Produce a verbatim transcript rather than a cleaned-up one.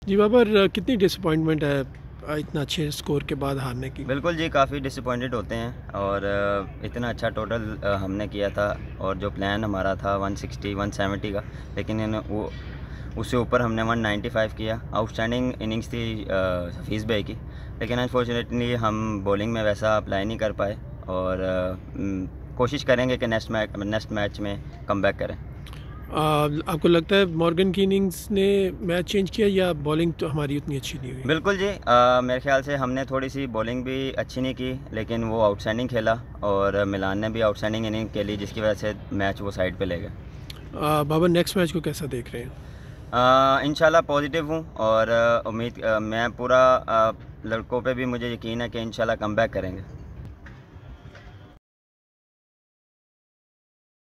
جی بابر، کتنی ڈسپوائنٹمنٹ ہے اتنا اچھے اسکور کے بعد ہارنے کی؟ بالکل جی، کافی ڈس اپوائنٹڈ ہوتے ہیں، اور اتنا اچھا ٹوٹل ہم نے کیا تھا، اور جو پلان ہمارا تھا ون سکسٹی ون سیونٹی کا، لیکن وہ اس سے اوپر ہم نے ون نائنٹی فائیو کیا۔ آؤٹ اسٹینڈنگ اننگس تھی حفیظ بھائی کی، لیکن انفارچونیٹلی ہم بولنگ میں ویسا اپلائی نہیں کر پائے، اور کوشش کریں گے کہ نیکسٹ میچ نیکسٹ میچ میں کم بیک کریں۔ آپ کو لگتا ہے مارگن کی اننگس نے میچ چینج کیا یا بولنگ تو ہماری اتنی اچھی نہیں ہوئی؟ بالکل جی، میرے خیال سے ہم نے تھوڑی سی بولنگ بھی اچھی نہیں کی، لیکن وہ آؤٹ اسٹینڈنگ کھیلا، اور ملان نے بھی آؤٹ اسٹینڈنگ اننگ کھیلی، جس کی وجہ سے میچ وہ سائڈ پہ لے گئے۔ بابر، نیکسٹ میچ کو کیسا دیکھ رہے ہیں؟ انشاءاللہ پازیٹیو ہوں، اور امید میں پورا لڑکوں پہ بھی مجھے یقین ہے کہ انشاءاللہ کم بیک کریں گے۔